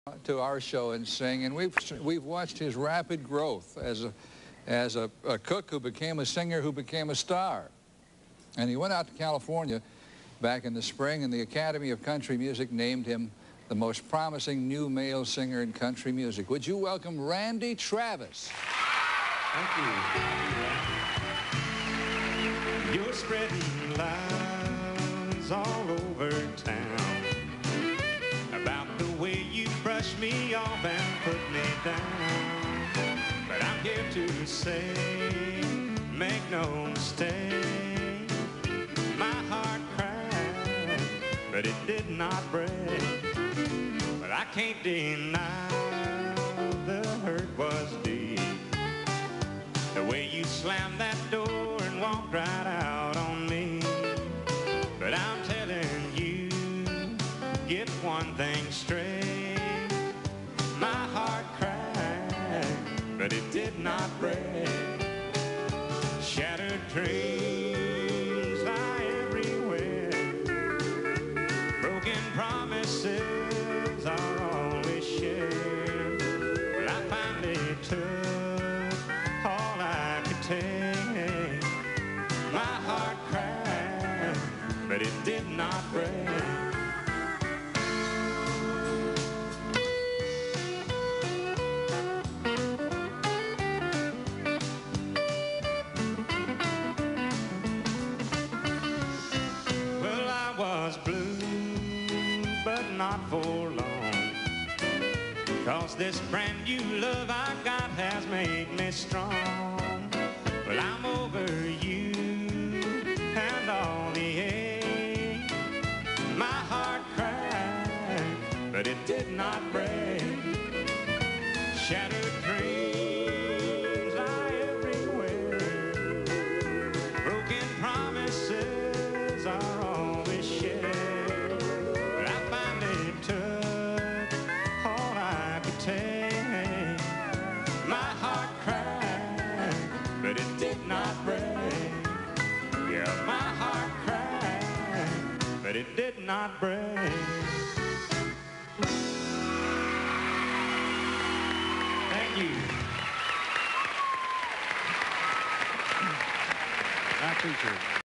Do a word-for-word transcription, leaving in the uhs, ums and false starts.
to our show and sing, and we've we've watched his rapid growth as a as a, a cook who became a singer who became a star. And he went out to California back in the spring, and the Academy of Country Music named him the most promising new male singer in country music. Would you welcome Randy Travis? Thank you. You're spreading lies all over town about the way you brush me off and put me down. But I'm here to say, make no mistake, my heart cried, but it did not break. But I can't deny the hurt was deep. The way you slammed that door and walked right out on me. But I'm telling you, get one thing straight, my heart cried, but it did not break. Shattered dreams lie everywhere. Broken promises are all we share. But I finally took all I could take. My heart cried, but it did not break. But not for long, 'cause this brand new love I got has made me strong. Well, I'm over you and all the ache. My heart cried, but it did not break. Shattered dreams lie everywhere. Broken promises are all we share. My heart cried, but it did not break. Yeah, my heart cried, but it did not break. Thank you. I appreciate it.